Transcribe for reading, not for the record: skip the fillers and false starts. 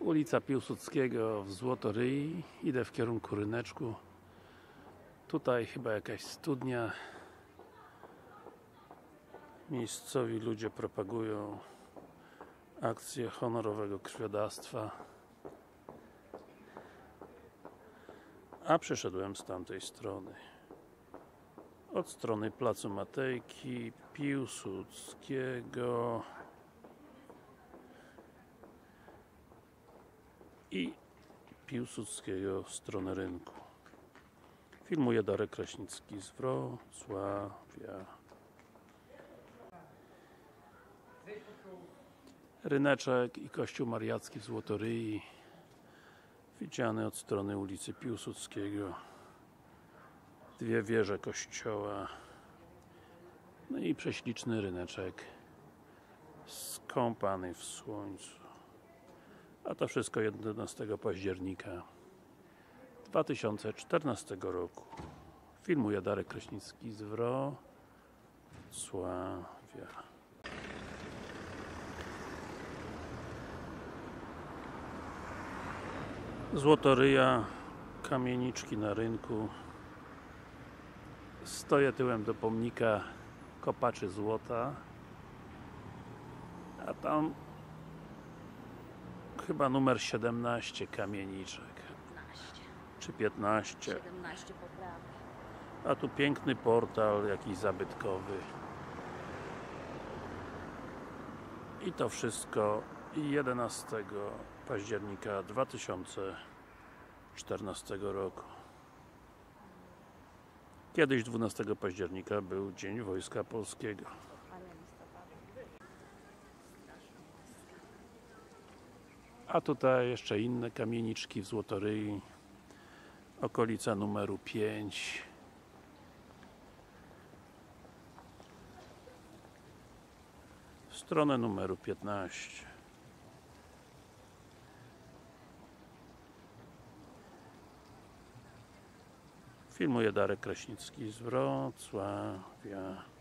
Ulica Piłsudskiego w Złotoryi. Idę w kierunku Ryneczku. Tutaj chyba jakaś studnia. Miejscowi ludzie propagują akcję honorowego krwiodawstwa. A przyszedłem z tamtej strony. Od strony Placu Matejki, Piłsudskiego i Piłsudskiego w stronę rynku. Filmuje Darek Kraśnicki z Wrocławia. Ryneczek i Kościół Mariacki w Złotoryi, widziany od strony ulicy Piłsudskiego. Dwie wieże kościoła, no i prześliczny ryneczek skąpany w słońcu. A to wszystko 11 października 2014 roku. Filmuje Darek Kraśnicki z Wrocławia. Złotoryja, kamieniczki na rynku. Stoję tyłem do pomnika kopaczy złota, a tam chyba numer 17 kamieniczek 15. czy 15. 17 poprawek. A tu piękny portal jakiś zabytkowy. I to wszystko 11 października 2014 roku. Kiedyś 12 października był Dzień Wojska Polskiego. A tutaj jeszcze inne kamieniczki w Złotoryi. Okolica numeru 5. W stronę numeru 15. Filmuje Darek Kraśnicki z Wrocławia.